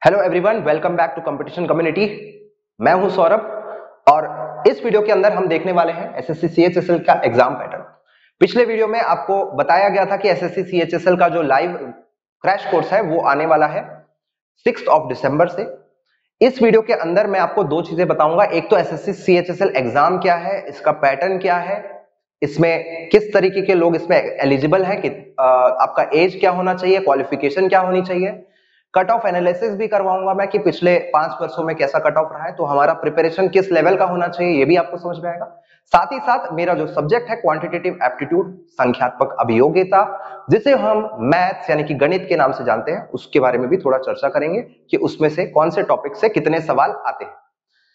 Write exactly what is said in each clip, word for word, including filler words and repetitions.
Hello everyone, welcome back to competition community. मैं हूं सौरभ और इस वीडियो के अंदर हम देखने वाले हैं एसएससी सीएचएसएल का एग्जाम पैटर्न। पिछले वीडियो में आपको बताया गया था कि एसएससी सीएचएसएल का जो लाइव क्रैश कोर्स है वो आने वाला है सिक्स्थ ऑफ दिसंबर से। इस वीडियो के अंदर मैं आपको दो चीजें बताऊंगा। एक तो एसएससी सीएचएसएल एग्जाम क्या है, इसका पैटर्न क्या है, इसमें किस तरीके के लोग इसमें एलिजिबल है, कि आपका एज क्या होना चाहिए, क्वालिफिकेशन क्या होनी चाहिए, कट ऑफ एनालिसिस भी करवाऊंगा मैं कि पिछले पांच वर्षों में कैसा कट ऑफ रहा है, तो हमारा प्रिपरेशन किस लेवल का होना चाहिए ये भी आपको समझ में आएगा। साथ ही साथ मेरा जो सब्जेक्ट है क्वांटिटेटिव एप्टीट्यूड, संख्यात्मक अभियोग्यता, जिसे हम मैथ्स यानी कि गणित के नाम से जानते हैं, उसके बारे में भी थोड़ा चर्चा करेंगे कि उसमें से कौन से टॉपिक से कितने सवाल आते हैं।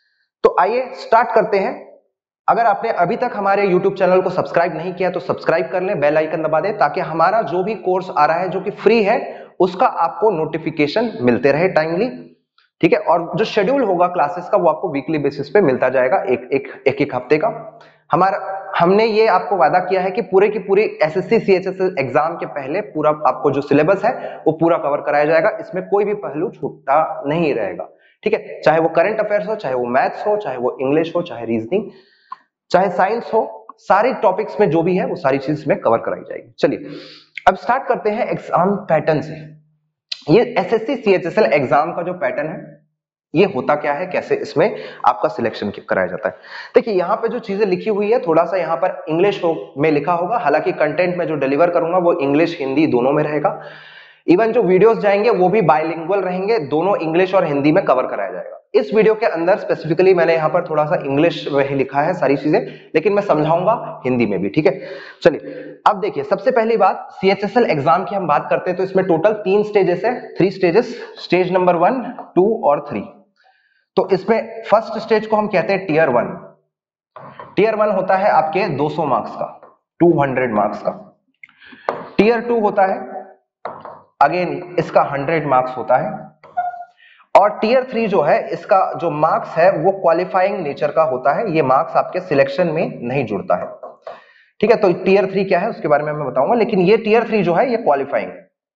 तो आइए स्टार्ट करते हैं। अगर आपने अभी तक हमारे यूट्यूब चैनल को सब्सक्राइब नहीं किया तो सब्सक्राइब कर लें, बेल आइकन दबा दें, ताकि हमारा जो भी कोर्स आ रहा है जो कि फ्री है उसका आपको नोटिफिकेशन मिलते रहे टाइमली। ठीक है, और जो शेड्यूल होगा क्लासेस का वो आपको वीकली बेसिस पे मिलता जाएगा, एक एक एक एक हफ्ते का। हमारा हमने ये आपको वादा किया है कि पूरे की पूरी एसएससी सीएचएसएल एग्जाम के पहले पूरा आपको जो सिलेबस है वो पूरा कवर कराया जाएगा। इसमें कोई भी पहलू छूटा नहीं रहेगा। ठीक है, चाहे वो करंट अफेयर्स हो, चाहे वो मैथ्स हो, चाहे वो इंग्लिश हो, चाहे रीजनिंग, चाहे साइंस हो, सारे टॉपिक्स में जो भी है वो सारी चीज में कवर कराई जाएगी। चलिए अब स्टार्ट करते हैं एग्जाम पैटर्न से। ये एसएससी सीएचएसएल एग्जाम का जो पैटर्न है ये होता क्या है, कैसे इसमें आपका सिलेक्शन कराया जाता है। देखिए यहाँ पे जो चीजें लिखी हुई है थोड़ा सा यहाँ पर इंग्लिश में लिखा होगा, हालांकि कंटेंट में जो डिलीवर करूंगा वो इंग्लिश हिंदी दोनों में रहेगा। इवन जो वीडियोस जाएंगे वो भी बाइलिंगुअल रहेंगे, दोनों इंग्लिश और हिंदी में कवर कराया जाएगा। इस वीडियो के अंदर स्पेसिफिकली मैंने यहाँ पर थोड़ा सा इंग्लिश में ही लिखा है सारी चीजें, लेकिन मैं समझाऊंगा हिंदी में भी। ठीक है, चलिए अब देखिए, सबसे पहली बात सीएचएसएल एग्जाम की हम बात करते हैं तो इसमें टोटल तीन स्टेजेस है, three stages, stage number one, two और थ्री। तो इसमें फर्स्ट स्टेज को हम कहते हैं टीयर वन। टीयर वन होता है आपके दो सौ मार्क्स का, दो सौ मार्क्स का। टीयर टू होता है अगेन इसका हंड्रेड मार्क्स होता है। और टीयर थ्री जो है इसका जो मार्क्स है वो क्वालिफाइंग नेचर का होता है, ये मार्क्स आपके सिलेक्शन में नहीं जुड़ता है। ठीक है, तो टीयर थ्री क्या है उसके बारे में मैं बताऊंगा, लेकिन ये टीयर थ्री जो है ये क्वालिफाइंग,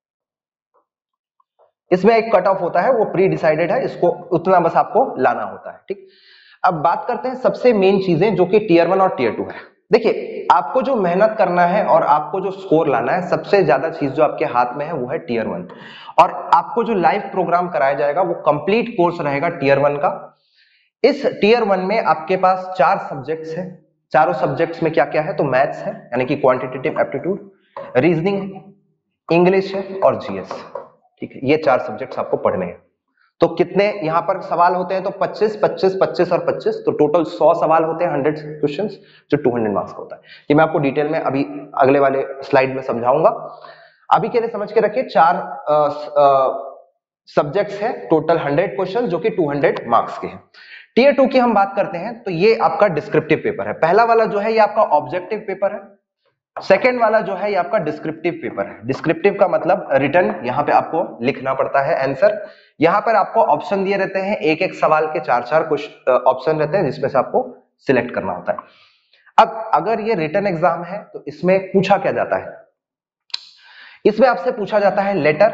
इसमें एक कट ऑफ होता है वो प्री डिसाइडेड है, इसको उतना बस आपको लाना होता है। ठीक, अब बात करते हैं सबसे मेन चीजें जो कि टीयर वन और टीयर टू है। देखिए आपको जो मेहनत करना है और आपको जो स्कोर लाना है, सबसे ज्यादा चीज जो आपके हाथ में है वो है टीयर वन। और आपको जो लाइव प्रोग्राम कराया जाएगा वो कंप्लीट कोर्स रहेगा टीयर वन का। इस टीयर वन में आपके पास चार सब्जेक्ट्स हैं। चारों सब्जेक्ट्स में क्या क्या है, तो मैथ्स है यानी कि क्वांटिटेटिव एप्टीट्यूड, रीजनिंग, इंग्लिश है और जीएस। ठीक है, ये चार सब्जेक्ट्स आपको पढ़ने हैं। तो कितने यहाँ पर सवाल होते हैं, तो पच्चीस पच्चीस पच्चीस और पच्चीस, तो टोटल सौ सवाल होते हैं, हंड्रेड क्वेश्चंस, जो दो सौ मार्क्स का होता है। ये मैं आपको डिटेल में अभी अगले वाले स्लाइड में समझाऊंगा। अभी के लिए समझ के रखिए, चार सब्जेक्ट्स है, टोटल हंड्रेड क्वेश्चन जो कि दो सौ मार्क्स के हैं। टीयर टू की हम बात करते हैं तो ये आपका डिस्क्रिप्टिव पेपर है। पहला वाला जो है ये आपका ऑब्जेक्टिव पेपर है, सेकेंड वाला जो है ये आपका डिस्क्रिप्टिव पेपर है। डिस्क्रिप्टिव का मतलब रिटर्न, यहाँ पे आपको लिखना पड़ता है आंसर। यहाँ पर आपको ऑप्शन दिए रहते हैं, एक एक सवाल के चार चार कुछ ऑप्शन रहते हैं जिसमें से आपको सिलेक्ट करना होता है। अब अगर ये रिटर्न एग्जाम है तो इसमें पूछा क्या जाता है, इसमें आपसे पूछा जाता है लेटर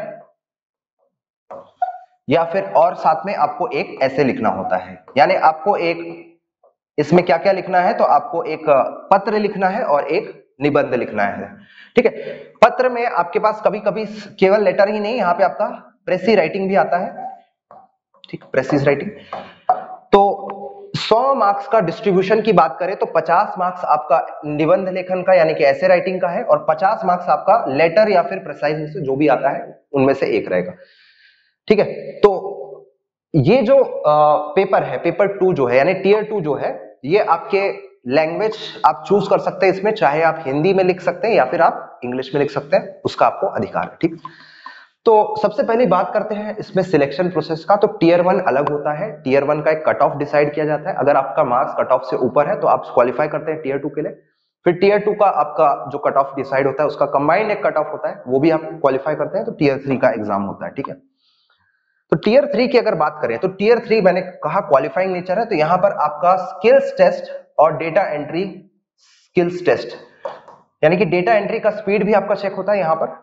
या फिर और साथ में आपको एक ऐसे लिखना होता है। यानी आपको एक इसमें क्या क्या लिखना है, तो आपको एक पत्र लिखना है और एक निबंध लिखना है। ठीक है, पत्र में आपके पास कभी कभी केवल लेटर ही नहीं, यहाँ पे आपका प्रेसी राइटिंग भी आता है। ठीक, प्रेसिज राइटिंग। तो सौ मार्क्स का डिस्ट्रीब्यूशन की बात करें तो पचास मार्क्स आपका निबंध लेखन का यानी कि ऐसे राइटिंग का है, और पचास मार्क्स आपका लेटर या फिर प्रेसाइज में से जो भी आता है उनमें से एक रहेगा। ठीक है, तो ये जो आ, पेपर है, पेपर टू जो है यानी टीयर टू जो है, ये आपके लैंग्वेज आप चूज कर सकते हैं इसमें, चाहे आप हिंदी में लिख सकते हैं या फिर आप इंग्लिश में लिख सकते हैं, उसका आपको अधिकार है। ठीक, तो सबसे पहले बात करते हैं इसमें सिलेक्शन प्रोसेस का। तो टीयर वन अलग होता है, टीयर वन का एक कट ऑफ डिसाइड किया जाता है। अगर आपका मार्क्स कट ऑफ से ऊपर है तो आप क्वालिफाई करते हैं टीयर टू के लिए। फिर टीयर टू का आपका जो कट ऑफ डिसाइड होता है उसका कंबाइंड एक कट ऑफ होता है, वो भी आप क्वालिफाई करते हैं, तो टीयर थ्री का एग्जाम होता है। ठीक है, तो टीयर थ्री की अगर बात करें तो टीयर थ्री मैंने कहा क्वालिफाइंग नेचर है, तो यहां पर आपका स्किल्स टेस्ट और डेटा एंट्री स्किल्स टेस्ट, यानी कि डेटा एंट्री का स्पीड भी आपका चेक होता है यहाँ पर,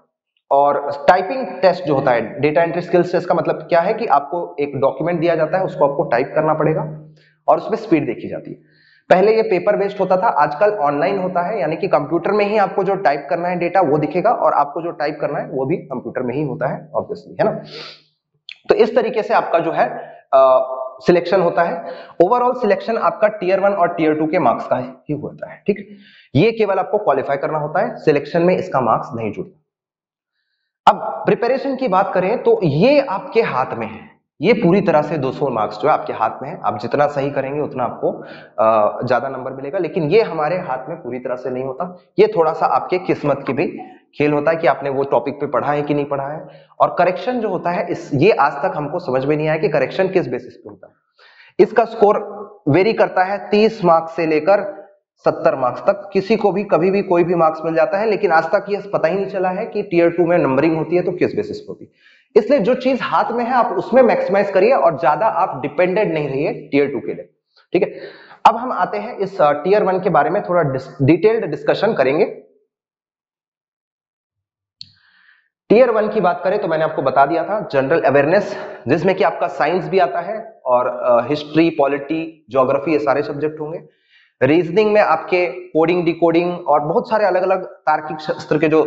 और टाइपिंग टेस्ट जो होता है, डेटा एंट्री स्किल्स टेस्ट का मतलब क्या है कि आपको एक डॉक्यूमेंट दिया जाता है, उसको आपको टाइप करना पड़ेगा और उसमें स्पीड देखी जाती है। पहले ये पेपर बेस्ड होता था, आजकल ऑनलाइन होता है, यानी कि कंप्यूटर में ही आपको जो टाइप करना है डेटा वो दिखेगा और आपको जो टाइप करना है वो भी कंप्यूटर में ही होता है ऑब्वियसली, है ना। तो इस तरीके से आपका जो है सिलेक्शन होता है। ओवरऑल सिलेक्शन आपका टीयर वन और टीयर टू के मार्क्स का ही होता है, ठीक। ये केवल आपको क्वालिफाई करना होता है, सिलेक्शन में इसका मार्क्स नहीं जुड़ता। अब प्रिपरेशन की बात करें तो ये आपके हाथ में है, ये पूरी तरह से दो सौ मार्क्स जो है आपके हाथ में है। आप जितना सही करेंगे उतना आपको ज्यादा नंबर मिलेगा, लेकिन ये हमारे हाथ में पूरी तरह से नहीं होता। ये थोड़ा सा आपके किस्मत की भी खेल होता है कि आपने वो टॉपिक पे पढ़ा है कि नहीं पढ़ा है। और करेक्शन जो होता है, इस ये आज तक हमको समझ में नहीं आया कि करेक्शन किस बेसिस पे होता है। इसका स्कोर वेरी करता है तीस मार्क्स से लेकर सत्तर मार्क्स तक, किसी को भी कभी भी कोई भी मार्क्स मिल जाता है, लेकिन आज तक ये पता ही नहीं चला है कि टीयर टू में नंबरिंग होती है तो किस बेसिस पे होती है। इसलिए जो चीज हाथ में है आप उसमें मैक्सिमाइज करिए और ज्यादा आप डिपेंडेंट नहीं रहिए टीयर टू के लिए, ठीक है। अब हम आते हैं इस टीयर वन के बारे में थोड़ा डिटेल्ड डिस्कशन करेंगे। टीयर वन की बात करें तो मैंने आपको बता दिया था जनरल अवेयरनेस, जिसमें कि आपका साइंस भी आता है और हिस्ट्री, पॉलिटी, ज्योग्राफी, ये सारे सब्जेक्ट होंगे। रीजनिंग में आपके कोडिंग, डिकोडिंग और बहुत सारे अलग अलग तार्किक शास्त्र के जो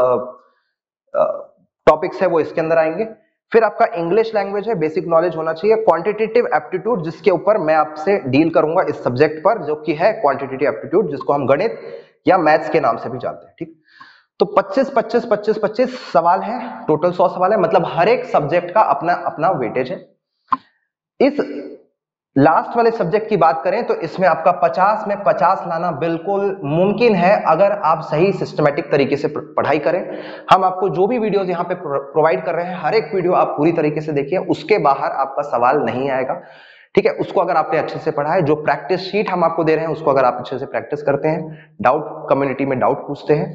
टॉपिक्स है वो इसके अंदर आएंगे। फिर आपका इंग्लिश लैंग्वेज है, बेसिक नॉलेज होना चाहिए। क्वांटिटेटिव एप्टीट्यूड, जिसके ऊपर मैं आपसे डील करूंगा इस सब्जेक्ट पर, जो कि है क्वांटिटेटिव एप्टीट्यूड, जिसको हम गणित या मैथ्स के नाम से भी जानते हैं, ठीक। तो पच्चीस पच्चीस पच्चीस पच्चीस सवाल है, टोटल सौ सवाल है, मतलब हर एक सब्जेक्ट का अपना अपना वेटेज है। इस लास्ट वाले सब्जेक्ट की बात करें तो इसमें आपका पचास में पचास लाना बिल्कुल मुमकिन है अगर आप सही सिस्टमेटिक तरीके से पढ़ाई करें। हम आपको जो भी वीडियोस यहाँ पे प्रोवाइड कर रहे हैं, हर एक वीडियो आप पूरी तरीके से देखिए, उसके बाहर आपका सवाल नहीं आएगा, ठीक है। उसको अगर आपने अच्छे से पढ़ा है, जो प्रैक्टिस शीट हम आपको दे रहे हैं उसको अगर आप अच्छे से प्रैक्टिस करते हैं, डाउट कम्युनिटी में डाउट पूछते हैं,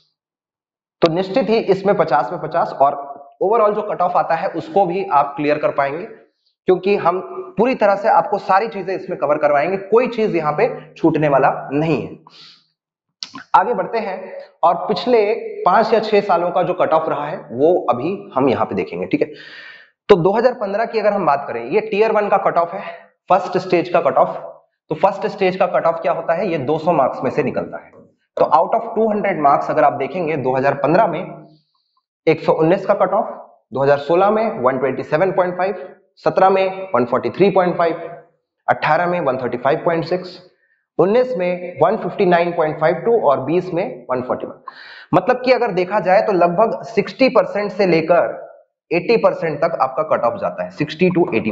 तो निश्चित ही इसमें पचास में पचास और ओवरऑल जो कट ऑफ आता है उसको भी आप क्लियर कर पाएंगे, क्योंकि हम पूरी तरह से आपको सारी चीजें इसमें कवर करवाएंगे, कोई चीज यहाँ पे छूटने वाला नहीं है। आगे बढ़ते हैं और पिछले पांच या छह सालों का जो कट ऑफ रहा है वो अभी हम यहाँ पे देखेंगे, ठीक है। तो दो हज़ार पंद्रह की अगर हम बात करें, ये टीयर वन का कट ऑफ है, फर्स्ट स्टेज का कट ऑफ। तो फर्स्ट स्टेज का कट ऑफ क्या होता है, ये दो सौ मार्क्स में से निकलता है। तो आउट ऑफ दो सौ मार्क्स अगर आप देखेंगे दो हज़ार पंद्रह में एक सौ उन्नीस का कट ऑफ, दो हज़ार सोलह में एक सौ सत्ताईस पॉइंट पाँच, सत्रह में एक सौ तैंतालीस पॉइंट पाँच, अठारह में एक सौ पैंतीस पॉइंट छह, उन्नीस में एक सौ उनसठ पॉइंट बावन और बीस में एक सौ इकतालीस। मतलब कि अगर देखा जाए तो लगभग साठ परसेंट से लेकर अस्सी परसेंट तक आपका कट ऑफ जाता है, साठ टू अस्सी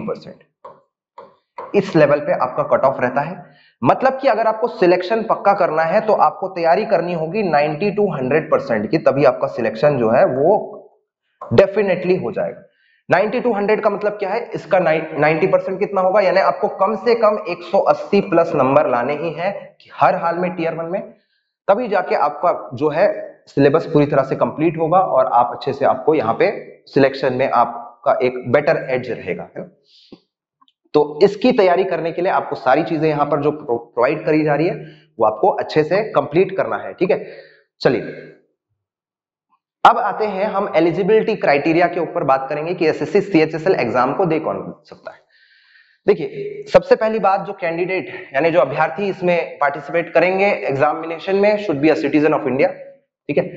परसेंट इस लेवल पे आपका कट ऑफ रहता है। मतलब कि अगर आपको सिलेक्शन पक्का करना है तो आपको तैयारी करनी होगी नब्बे टू सौ परसेंट की, तभी आपका सिलेक्शन जो है वो डेफिनेटली हो जाएगा। नब्बे टू सौ का मतलब क्या है, इसका नब्बे परसेंट कितना होगा, यानी आपको कम से कम एक सौ अस्सी प्लस नंबर लाने ही हैं हर हाल में टीयर वन में, तभी जाके आपका जो है सिलेबस पूरी तरह से कंप्लीट होगा और आप अच्छे से, आपको यहाँ पे सिलेक्शन में आपका एक बेटर एज रहेगा, है ना। तो इसकी तैयारी करने के लिए आपको सारी चीजें यहाँ पर जो प्रोवाइड करी जा रही है वो आपको अच्छे से कंप्लीट करना है, ठीक है। चलिए अब आते हैं हम एलिजिबिलिटी क्राइटेरिया के ऊपर बात करेंगे कि एसएससी सीएचएसएल एग्जाम को दे कौन सकता है। देखिए सबसे पहली बात, जो कैंडिडेट यानी जो अभ्यर्थी इसमें पार्टिसिपेट करेंगे एग्जामिनेशन में, should be a citizen of India, ठीक है,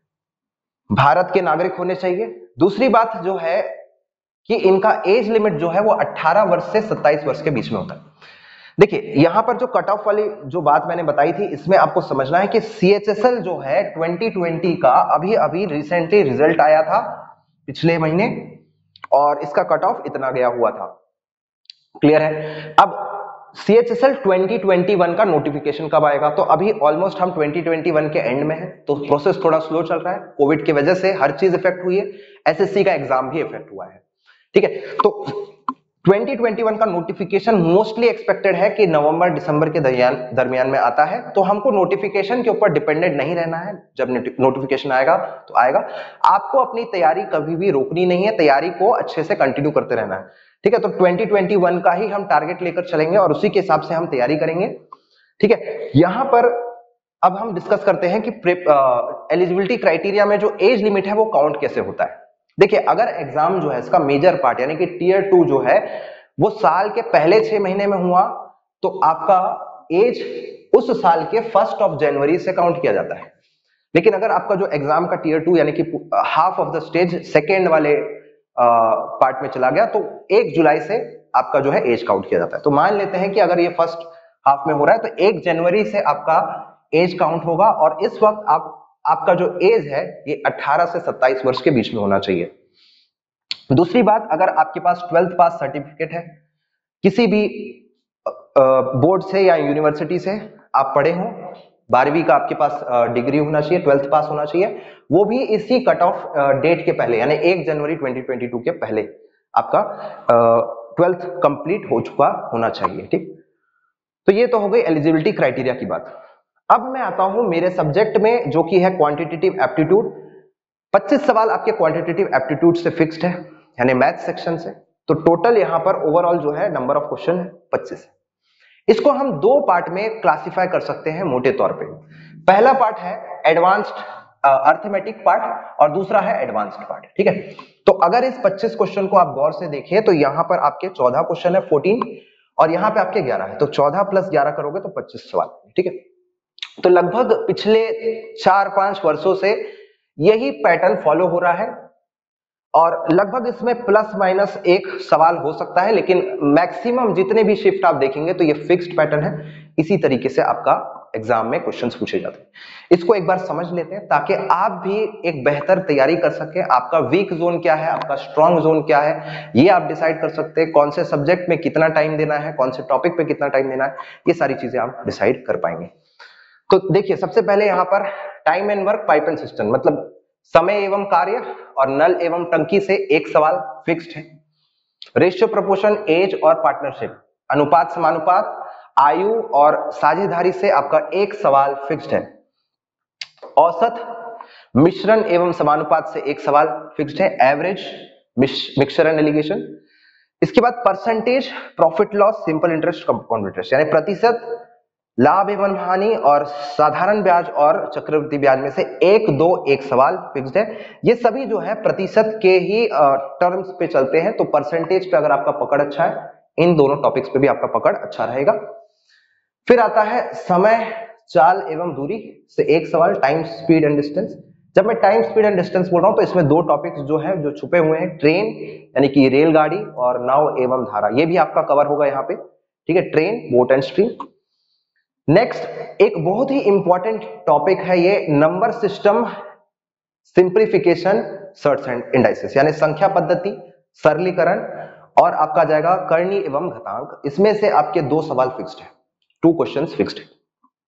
भारत के नागरिक होने चाहिए। दूसरी बात जो है कि इनका एज लिमिट जो है वो अठारह वर्ष से सत्ताईस वर्ष के बीच में होता है। देखिए यहां पर जो कट ऑफ वाली जो बात मैंने बताई थी, इसमें आपको समझना है कि सीएचएसएल जो है ट्वेंटी ट्वेंटी का अभी अभी रिसेंटली रिजल्ट आया था पिछले महीने, और इसका कट ऑफ इतना गया हुआ था, क्लियर है। अब सीएचएसएल ट्वेंटी ट्वेंटी वन का नोटिफिकेशन कब आएगा, तो अभी ऑलमोस्ट हम ट्वेंटी ट्वेंटी वन के एंड में है, तो प्रोसेस थोड़ा स्लो चल रहा है, कोविड की वजह से हर चीज इफेक्ट हुई है, एसएससी का एग्जाम भी इफेक्ट हुआ है, ठीक है। तो ट्वेंटी ट्वेंटी वन का नोटिफिकेशन मोस्टली एक्सपेक्टेड है कि नवंबर दिसंबर के दरमियान दरमियान में आता है, तो हमको नोटिफिकेशन के ऊपर डिपेंडेंट नहीं रहना है। जब नोटिफिकेशन आएगा तो आएगा, आपको अपनी तैयारी कभी भी रोकनी नहीं है, तैयारी को अच्छे से कंटिन्यू करते रहना है, ठीक है। तो ट्वेंटी ट्वेंटी वन का ही हम टारगेट लेकर चलेंगे और उसी के हिसाब से हम तैयारी करेंगे, ठीक है। यहां पर अब हम डिस्कस करते हैं कि एलिजिबिलिटी क्राइटेरिया में जो एज लिमिट है वो काउंट कैसे होता है। देखिए, अगर एग्जाम जो है इसका मेजर पार्ट यानी कि टीयर टू जो है वो साल के पहले छह महीने में हुआ तो आपका एज उस साल के फर्स्ट ऑफ जनवरी से काउंट किया जाता है। लेकिन अगर आपका जो एग्जाम का टीयर टू यानी कि half of the stage second वाले पार्ट में चला गया तो एक जुलाई से आपका जो है एज काउंट किया जाता है। तो मान लेते हैं कि अगर ये फर्स्ट हाफ में हो रहा है तो एक जनवरी से आपका एज काउंट होगा और इस वक्त आप आपका जो एज है ये अठारह से सत्ताईस वर्ष के बीच में होना चाहिए। दूसरी बात, अगर आपके पास ट्वेल्थ पास सर्टिफिकेट है किसी भी बोर्ड से या यूनिवर्सिटी से आप पढ़े हो, बारहवीं का आपके पास डिग्री होना चाहिए, ट्वेल्थ पास होना चाहिए, वो भी इसी कट ऑफ डेट के पहले यानी एक जनवरी दो हज़ार बाईस के पहले आपका ट्वेल्थ कंप्लीट हो चुका होना चाहिए। ठीक, तो ये तो हो गई एलिजिबिलिटी क्राइटेरिया की बात। अब मैं आता हूं मेरे सब्जेक्ट में जो कि है क्वांटिटेटिव एप्टीट्यूड। पच्चीस सवाल आपके क्वांटिटेटिव एप्टीट्यूड से फिक्स्ड है यानी मैथ सेक्शन से। तो टोटल यहां पर ओवरऑल जो है नंबर ऑफ क्वेश्चन है पच्चीस। इसको हम दो पार्ट में क्लासिफाई कर सकते हैं मोटे तौर पे। पहला पार्ट है एडवांस्ड अर्थमेटिक पार्ट और दूसरा है एडवांस्ड पार्ट। ठीक है, तो अगर इस पच्चीस क्वेश्चन को आप गौर से देखिए तो यहां पर आपके चौदह क्वेश्चन है, चौदह, और यहां पे आपके ग्यारह है। तो चौदह प्लस ग्यारह करोगे तो पच्चीस सवाल। ठीक है, तो लगभग पिछले चार पांच वर्षों से यही पैटर्न फॉलो हो रहा है और लगभग इसमें प्लस माइनस एक सवाल हो सकता है, लेकिन मैक्सिमम जितने भी शिफ्ट आप देखेंगे तो ये फिक्स्ड पैटर्न है। इसी तरीके से आपका एग्जाम में क्वेश्चंस पूछे जाते हैं। इसको एक बार समझ लेते हैं ताकि आप भी एक बेहतर तैयारी कर सके। आपका वीक जोन क्या है, आपका स्ट्रॉन्ग जोन क्या है, ये आप डिसाइड कर सकते हैं। कौन से सब्जेक्ट में कितना टाइम देना है, कौन से टॉपिक पे कितना टाइम देना है, ये सारी चीजें आप डिसाइड कर पाएंगे। तो देखिए, सबसे पहले यहाँ पर time and work pipe and system मतलब समय एवं कार्य और नल एवं टंकी से एक सवाल फिक्स्ड है। रेशियो प्रोपोर्शन एज और पार्टनरशिप अनुपात समानुपात आयु और साझेदारी से आपका एक सवाल फिक्स्ड है। औसत मिश्रण एवं समानुपात से एक सवाल फिक्स्ड है, एवरेज मिक्सचर एंड एलिगेशन। इसके बाद percentage profit loss simple interest compound interest यानी प्रतिशत लाभ एवं हानि और साधारण ब्याज और चक्रवृद्धि ब्याज में से एक दो एक सवाल फिक्स्ड है। ये सभी जो है प्रतिशत के ही टर्म्स पे चलते हैं। तो परसेंटेज पे अगर आपका पकड़ अच्छा है, इन दोनों टॉपिक्स पे भी आपका पकड़ अच्छा रहेगा। फिर आता है समय चाल एवं दूरी से एक सवाल, टाइम स्पीड एंड डिस्टेंस। जब मैं टाइम स्पीड एंड डिस्टेंस बोल रहा हूं तो इसमें दो टॉपिक्स जो है जो छुपे हुए हैं, ट्रेन यानी कि रेलगाड़ी और नाव एवं धारा, ये भी आपका कवर होगा यहाँ पे। ठीक है, train, boat and stream. Next एक बहुत ही इंपॉर्टेंट टॉपिक है ये, number system simplification surds and indices यानी संख्या पद्धति सरलीकरण और आपका जाएगा करनी एवं घातांक। इसमें से आपके दो सवाल फिक्स्ड है, टू क्वेश्चंस फिक्स्ड है।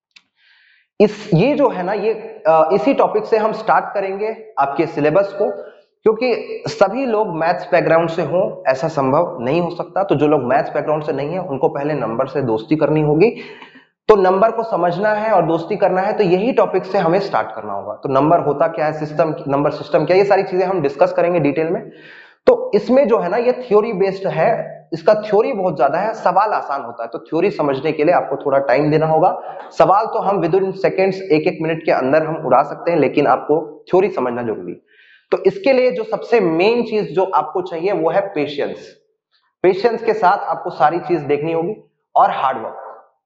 इस ये जो है ना ये आ, इसी टॉपिक से हम स्टार्ट करेंगे आपके सिलेबस को, क्योंकि सभी लोग मैथ्स बैकग्राउंड से हो ऐसा संभव नहीं हो सकता। तो जो लोग मैथ्स बैकग्राउंड से नहीं है उनको पहले नंबर से दोस्ती करनी होगी। तो नंबर को समझना है और दोस्ती करना है तो यही टॉपिक से हमें स्टार्ट करना होगा। तो नंबर होता क्या है, सिस्टम, नंबर सिस्टम क्या, ये सारी चीजें हम डिस्कस करेंगे डिटेल में। तो इसमें जो है ना ये थ्योरी बेस्ड है, इसका थ्योरी बहुत ज्यादा है, सवाल आसान होता है। तो थ्योरी समझने के लिए आपको थोड़ा टाइम देना होगा। सवाल तो हम विद इन सेकेंड्स एक एक मिनट के अंदर हम उड़ा सकते हैं, लेकिन आपको थ्योरी समझना जरूरी है। तो इसके लिए जो सबसे मेन चीज जो आपको चाहिए वो है पेशेंस। पेशेंस के साथ आपको सारी चीज देखनी होगी और हार्डवर्क।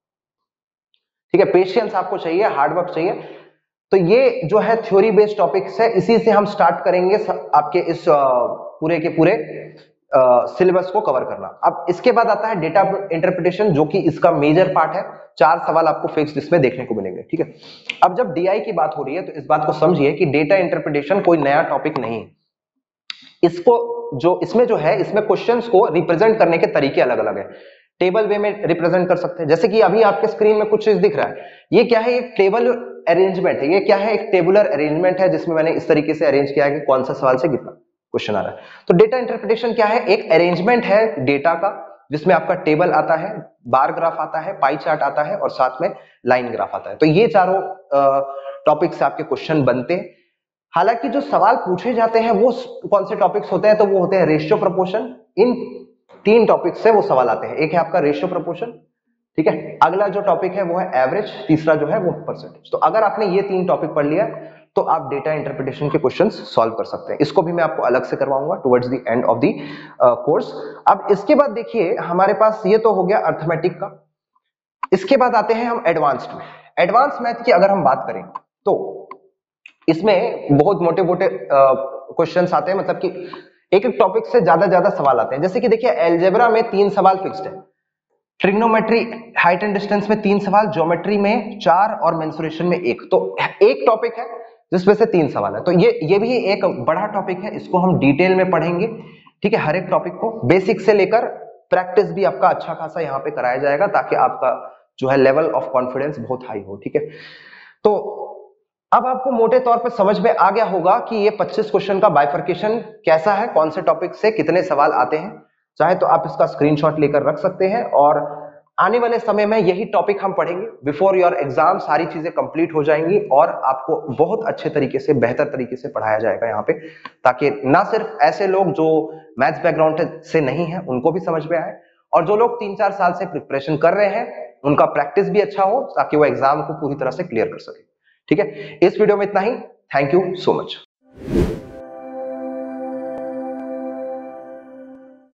ठीक है, पेशेंस आपको चाहिए, हार्डवर्क चाहिए। तो ये जो है थ्योरी बेस्ड टॉपिक्स है, इसी से हम स्टार्ट करेंगे आपके इस पूरे के पूरे सिलेबस को कवर करना। अब इसके बाद आता है डेटा इंटरप्रिटेशन, जो कि इसका मेजर पार्ट है। चार सवाल आपको फिक्स्ड इसमें देखने को मिलेंगे। ठीक है, अब जब डीआई की बात हो रही है तो इस बात को समझिए कि डेटा इंटरप्रिटेशन कोई नया टॉपिक नहीं है। इसको जो इसमें जो है इसमें क्वेश्चंस को रिप्रेजेंट करने के तरीके अलग अलग है। टेबल वे में रिप्रेजेंट कर सकते हैं, जैसे कि अभी आपके स्क्रीन में कुछ चीज दिख रहा है, ये क्या है, एक टेबल अरेंजमेंट है। ये क्या है, एक टेबुलर अरेंजमेंट है जिसमें मैंने इस तरीके से अरेंज किया है कि कौन सा सवाल से कितना क्वेश्चन आ रहा है। तो डेटा इंटरप्रिटेशन क्या है, एक अरेंजमेंट है डेटा का जिसमें आपका टेबल आता है, बार ग्राफ आता है, पाई चार्ट आता है और साथ में लाइन ग्राफ आता है। तो ये चारों टॉपिक से आपके क्वेश्चन बनते हैं। हालांकि जो सवाल पूछे जाते हैं वो कौन से टॉपिक्स होते हैं, तो वो होते हैं रेशियो प्रोपोर्शन। इन तीन टॉपिक से वो सवाल आते हैं। एक है आपका रेशियो प्रोपोर्शन, ठीक है। अगला जो टॉपिक है वो है एवरेज, तीसरा जो है वो परसेंटेज। तो अगर आपने ये तीन टॉपिक पढ़ लिया तो आप डेटा इंटरप्रिटेशन के क्वेश्चंस सॉल्व कर सकते हैं। इसको भी मैं आपको अलग से करवाऊंगा towards the end of the course. अब इसके बाद देखिए हमारे पास ये तो हो गया अर्थमेटिक का। इसके बाद आते हैं हम एडवांस्ड में। एडवांस मैथ की अगर हम बात करें तो इसमें बहुत मोटे मोटे क्वेश्चंस आते हैं, मतलब कि एक एक टॉपिक से ज्यादा ज्यादा सवाल आते हैं। जैसे कि देखिए एलजेब्रा में तीन सवाल फिक्स्ड है, ट्रिग्नोमेट्री हाइट एंड डिस्टेंस में तीन सवाल, ज्योमेट्री में चार और मेंसुरेशन में एक। तो एक टॉपिक है जिसमें से तीन सवाल है। तो ये ये भी एक बड़ा टॉपिक है, इसको हम डिटेल में पढ़ेंगे। ठीक है, हर एक टॉपिक को बेसिक से लेकर प्रैक्टिस भी आपका अच्छा खासा यहाँ पे कराया जाएगा ताकि आपका जो है लेवल ऑफ कॉन्फिडेंस बहुत हाई हो। ठीक है, तो अब आपको मोटे तौर पे समझ में आ गया होगा कि ये पच्चीस क्वेश्चन का बाइफर्केशन कैसा है, कौन से टॉपिक से कितने सवाल आते हैं। चाहे तो आप इसका स्क्रीनशॉट लेकर रख सकते हैं और आने वाले समय में यही टॉपिक हम पढ़ेंगे। बिफोर योर एग्जाम सारी चीजें कंप्लीट हो जाएंगी और आपको बहुत अच्छे तरीके से, बेहतर तरीके से पढ़ाया जाएगा यहाँ पे, ताकि ना सिर्फ ऐसे लोग जो मैथ्स बैकग्राउंड से नहीं है उनको भी समझ में आए, और जो लोग तीन चार साल से प्रिपरेशन कर रहे हैं उनका प्रैक्टिस भी अच्छा हो ताकि वो एग्जाम को पूरी तरह से क्लियर कर सके। ठीक है, इस वीडियो में इतना ही। Thank you so much.